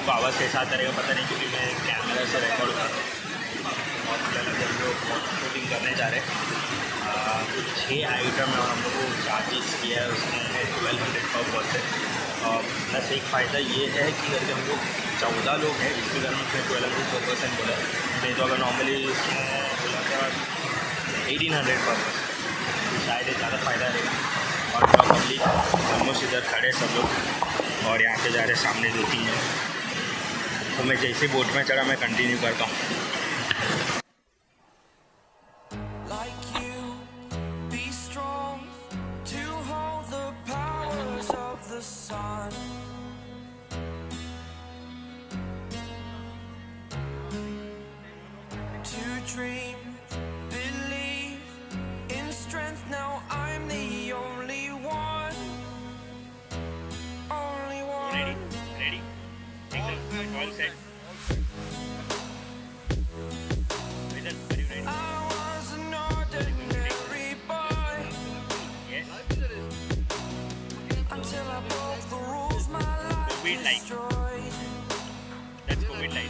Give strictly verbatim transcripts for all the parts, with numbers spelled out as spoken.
आपको आवाज़ कैसा आता रहेगा पता नहीं, क्योंकि मैं कैमरा से रिकॉर्ड कर रहा हूँ। और फिलहाल अभी हम लोग शूटिंग करने जा रहे हैं। कुछ छः आइटम है और हम लोग को चार्जेस किया है उसमें ट्वेल्व हंड्रेड पर पर्सन। प्लस एक फ़ायदा ये है कि अगर हम लोग चौदह लोग हैं जिसके कारण उसमें ट्वेल्व हंड्रेड पर पर्सन बोला है, नहीं तो अगर नॉर्मली इसमें बोला था एटीन हंड्रेड पर पर्सन, तो शायद ज़्यादा फ़ायदा रहेगा। और पूरा पब्लिक ऑलमोस्ट इधर खड़े सब लोग और यहाँ पे जा रहे सामने दो तीन जन। तो मैं जैसे बोट में चढ़ा मैं कंटिन्यू करता हूँ। COVID life. That's COVID life.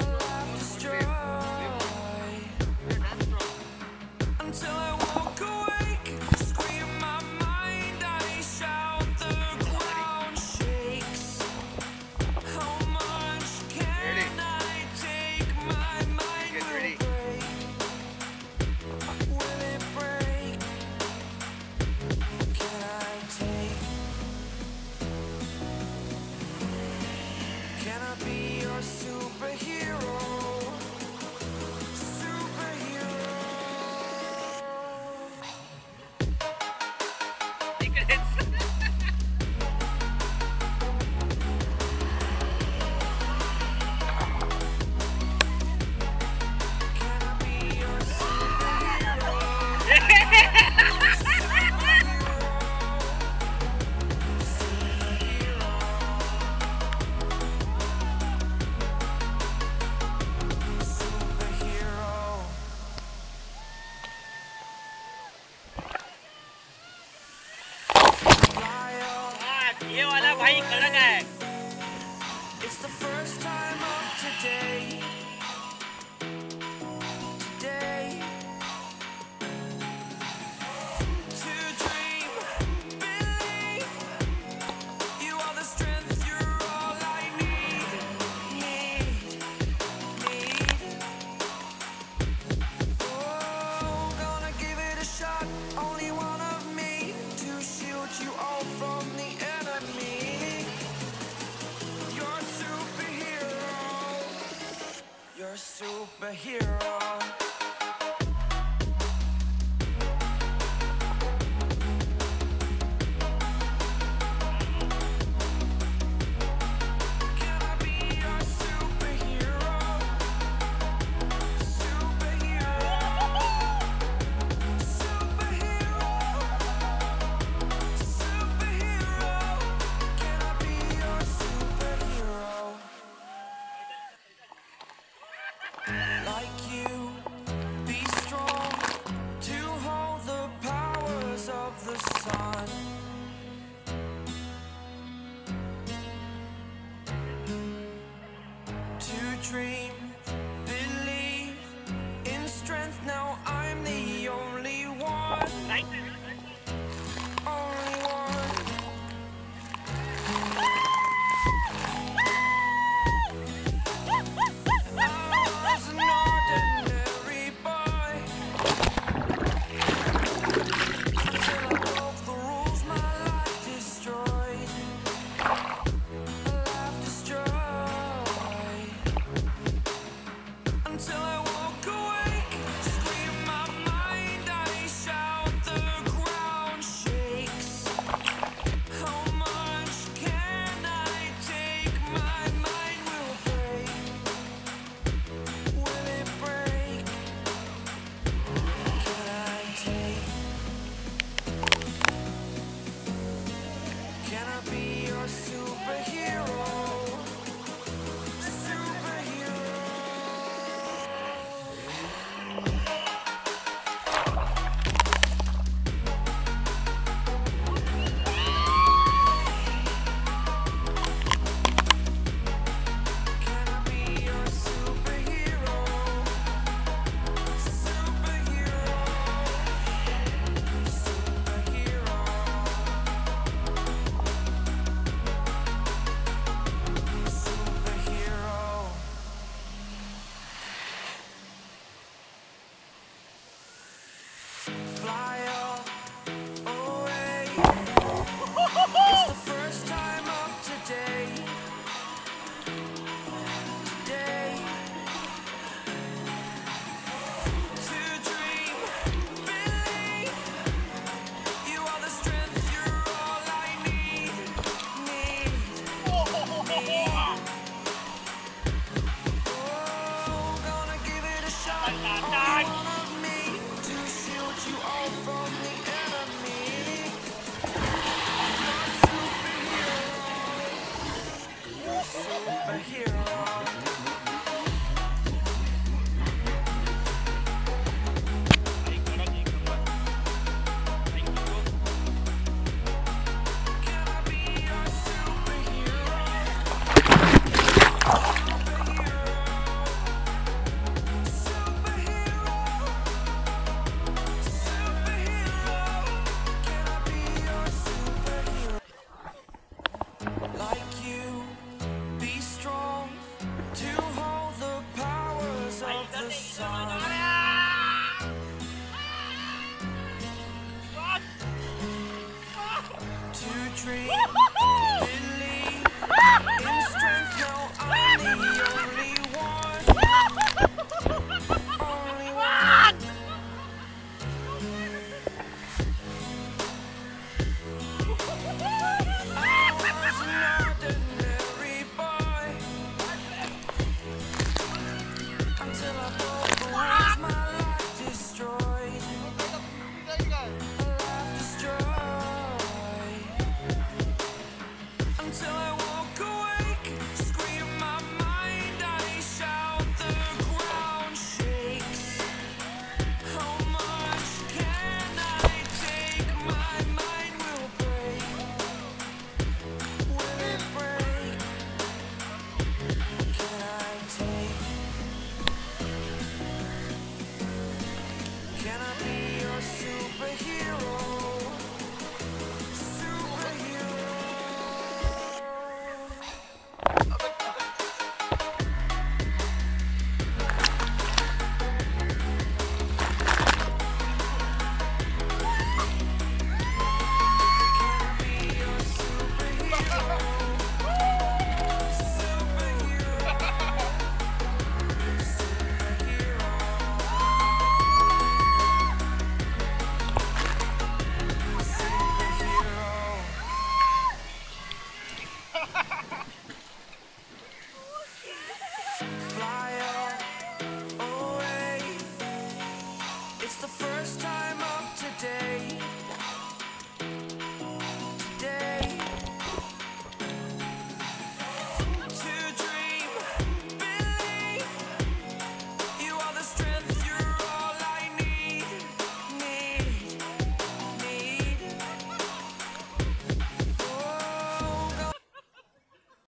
ये वाला भाई कड़क है। It's the first time of today. Today. To dream, believe. You are the strength, you're all I need. Need, need. Oh, gonna give it a shot. Only one of me to shield you all from the enemy. You're a superhero. You're a superhero. Dream, believe in strength. Now I'm the only one. Only one. I was an ordinary boy until I broke the rules. My dream.